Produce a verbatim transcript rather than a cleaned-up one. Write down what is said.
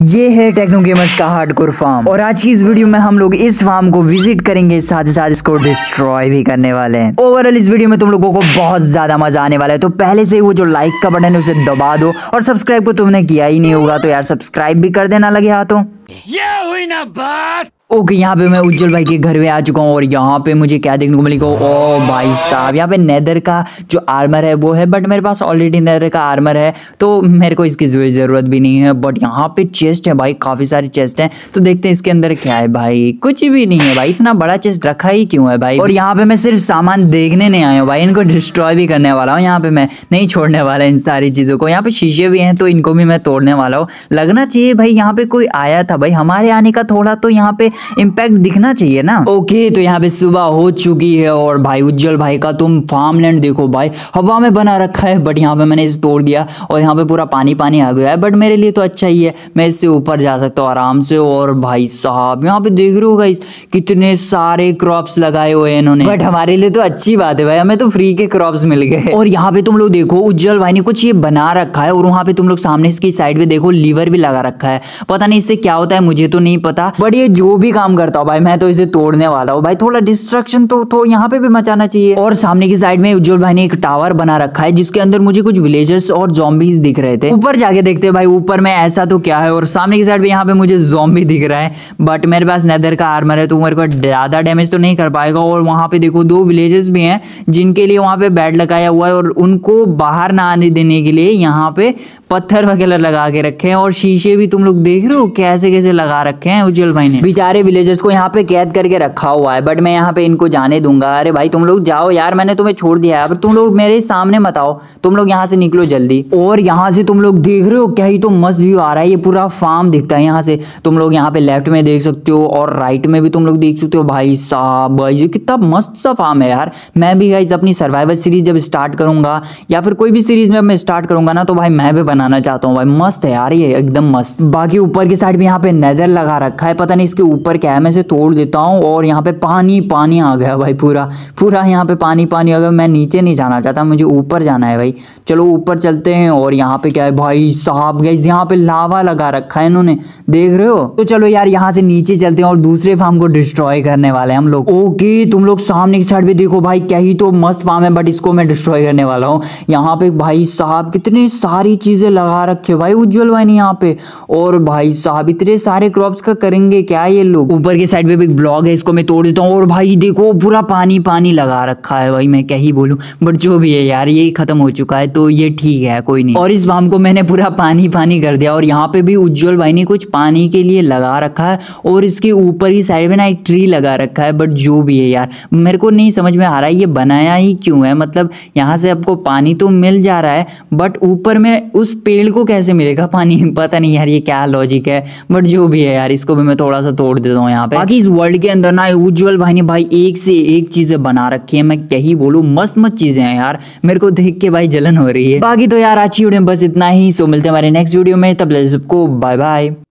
ये है Techno Gamers का हार्डकोर फार्म और आज की इस वीडियो में हम लोग इस फार्म को विजिट करेंगे, साथ ही साथ इसको डिस्ट्रॉय भी करने वाले हैं। ओवरऑल इस वीडियो में तुम लोगों को बहुत ज्यादा मजा आने वाला है, तो पहले से ही वो जो लाइक का बटन है उसे दबा दो और सब्सक्राइब को तुमने किया ही नहीं होगा तो यार सब्सक्राइब भी कर देना लगे हाथों। ये हुई ना बात। ओके, यहाँ पे मैं उज्जवल भाई के घर में आ चुका हूँ और यहाँ पे मुझे क्या देखने को मिलेगा। ओ भाई साहब, यहाँ पे नेदर का जो आर्मर है वो है, बट मेरे पास ऑलरेडी नेदर का आर्मर है तो मेरे को इसकी जरूरत भी नहीं है। बट यहाँ पे चेस्ट है भाई, काफी सारी चेस्ट है, तो देखते हैं इसके अंदर क्या है। भाई कुछ भी नहीं है भाई, इतना बड़ा चेस्ट रखा ही क्यों है भाई। और यहाँ पे मैं सिर्फ सामान देखने नहीं आया हूँ भाई, इनको डिस्ट्रॉय भी करने वाला हूँ। यहाँ पे मैं नहीं छोड़ने वाला इन सारी चीजों को। यहाँ पे शीशे भी हैं तो इनको भी मैं तोड़ने वाला हूँ। लगना चाहिए भाई यहाँ पे कोई आया था भाई, हमारे आने का थोड़ा तो यहाँ पे इम्पैक्ट दिखना चाहिए ना। ओके, तो यहाँ पे सुबह हो चुकी है और भाई उज्जवल भाई का तुम फार्मलैंड देखो भाई, हवा में बना रखा है, बट यहाँ पे मैंने इसे तोड़ दिया और यहाँ पे पूरा पानी पानी आ गया है। बट मेरे लिए तो अच्छा ही है, मैं इससे ऊपर जा सकता हूँ आराम से। और भाई साहब यहाँ पे देख रहे हो गाइस, कितने सारे क्रॉप्स लगाए हुए हैं इन्होंने, बट हमारे लिए तो अच्छी बात है भाई, हमें तो फ्री के क्रॉप्स मिल गए। और यहाँ पे तुम लोग देखो उज्जवल भाई ने कुछ ये बना रखा है और वहाँ पे तुम लोग सामने इसकी साइड पे देखो लीवर भी लगा रखा है। पता नहीं इससे क्या होता है, मुझे तो नहीं पता, बट ये जो भी काम करता हो भाई मैं तो इसे तोड़ने वाला हूँ भाई। थोड़ा डिस्ट्रक्शन तो, तो यहाँ पे भी मचाना चाहिए। और सामने की साइड में उज्जवल भाई ने एक टावर बना रखा है जिसके अंदर मुझे कुछ विलेजर्स और ज़ॉम्बीज दिख रहे थे। ऊपर जाके देखते हैं भाई ऊपर में ऐसा तो क्या है। और सामने की साइड पे यहाँ पे मुझे ज़ॉम्बी दिख रहा है, बट मेरे पास नेदर का आर्मर है तो मेरे को ज्यादा डैमेज तो नहीं कर पाएगा। और वहाँ पे देखो दो विलेजर्स भी हैं जिनके लिए वहाँ पे बेड लगाया हुआ है और उनको बाहर ना आने देने के लिए यहाँ पे पत्थर वगैरह लगा के रखे हैं। और शीशे भी तुम लोग देख रहे हो कैसे कैसे लगा रखे हैं उज्जवल भाई ने। बेचारे विलेजर्स को यहाँ पे कैद करके रखा हुआ है, बट मैं यहाँ पे इनको जाने दूंगा। अरे भाई तुम लोग जाओ यार, मैंने तुम्हें छोड़ दिया है, अब तुम लोग मेरे सामने मत आओ, तुम लोग यहाँ से निकलो जल्दी। और यहाँ से तुम लोग देख रहे हो क्या ही तो मस्त व्यू आ रहा है, ये पूरा फार्म दिखता है यहाँ से। तुम लोग यहाँ पे लेफ्ट में देख सकते हो और राइट में भी तुम लोग देख सकते हो। भाई साहब भाई ये कितना मस्त सा फार्म है यार। मैं भी गाइस अपनी सर्वाइवल सीरीज जब स्टार्ट करूंगा या फिर कोई भी सीरीज में मैं स्टार्ट करूंगा ना, तो भाई मैं भी बनाना चाहता हूँ भाई। मस्त है यार ये, एकदम मस्त। बाकी ऊपर की साइड में यहाँ पे नेदर लगा रखा है, पता नहीं इसके ऊपर क्या है, मैं इसे तोड़ देता हूँ। और यहाँ पे पानी पानी आ गया भाई, पूरा पूरा यहाँ पे पानी पानी आ गया। मैं नीचे नहीं जाना चाहता, मुझे ऊपर जाना है भाई। चलो ऊपर चलते हैं। और यहाँ पे क्या है भाई साहब गाइस, यहाँ पे लावा लगा रखा है इन्होंने, देख रहे हो। तो चलो यार यहाँ से नीचे चलते हैं और दूसरे फार्म को डिस्ट्रॉय करने वाले हैं हम लोग। ओके, तुम लोग सामने की साइड पे देखो भाई, क्या ही तो मस्त फार्म है, बट इसको मैं डिस्ट्रॉय करने वाला हूँ। यहाँ पे भाई साहब कितनी सारी चीजें लगा रखे भाई उज्जवल भाई ने यहाँ पे। और भाई साहब इतने सारे क्रॉप्स का करेंगे क्या ये लोग। ऊपर की साइड पे भी एक ब्लॉक है, इसको मैं तोड़ देता हूँ। और भाई देखो पूरा पानी पानी लगा रखा है भाई, मैं क्या ही बोलूं, बट जो भी है यार ये खत्म हो चुका है तो ये ठीक है, कोई नहीं। और इस फार्म को मैंने पूरा पानी पानी कर दिया। और यहाँ पे भी उज्जवल भाई ने कुछ पानी के लिए लगा रखा है और इसके ऊपर ही साइड में ना एक ट्री लगा रखा है। बट जो भी है यार, मेरे को नहीं समझ में आ रहा है ये बनाया ही क्यों है। मतलब यहाँ से आपको पानी तो मिल जा रहा है, बट ऊपर में उस पेड़ को कैसे मिलेगा पानी, पता नहीं यार ये क्या लॉजिक है। बट जो भी है यार, इसको भी मैं थोड़ा सा तोड़ देता हूँ यहाँ पे। बाकी इस वर्ल्ड के अंदर ना उज्जवल भाई ने भाई एक से एक चीजें बना रखी है, मैं क्या ही बोलूं, मस्त मस्त चीजें हैं यार, मेरे को देख के भाई जलन हो रही है। बाकी तो यार अच्छी वीडियो में बस इतना ही, सो मिलते हैं हमारे नेक्स्ट वीडियो में, तब सबको बाय बाय।